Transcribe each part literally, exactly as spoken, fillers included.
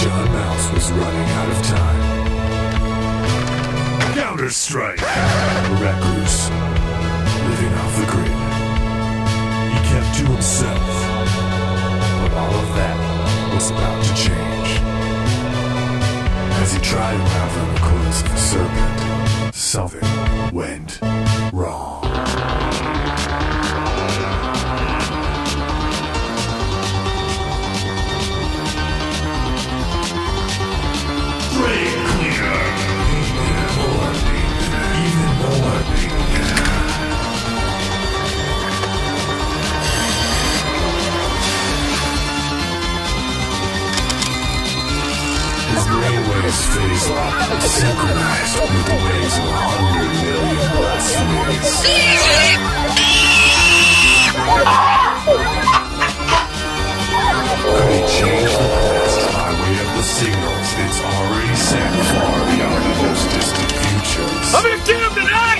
John Mouse was running out of time. Counter-Strike! Recluse, living off the grid. He kept to himself, but all of that was about to change. As he tried to unravel the coils of the serpent, something went wrong. Brain cleaner! Even more, even more. His brainwaves phase locked, synchronized with the waves of a hundred million blasphemies. Could he change the past by way of the signals it's already sent far beyond the most distant futures? I'm gonna get him tonight!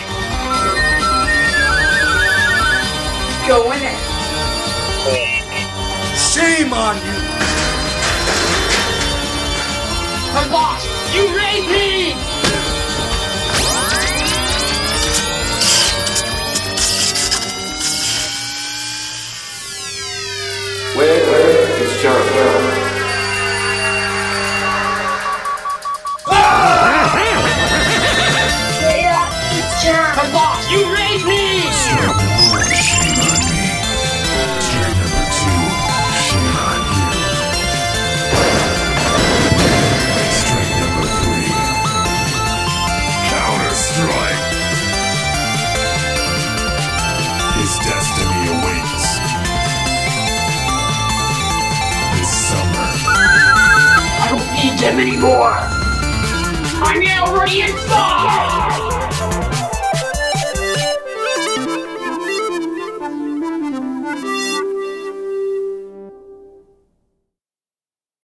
Go in it. Shame on you! I'm lost! You raised me! Where, where is John? Yeah, it's John. I'm lost! You raised me! Strike number one, shame on me. Strike number two, shame on you. Strike number three, Counter-Strike. His destiny awaits. This summer. I don't need them anymore! I'm already inside!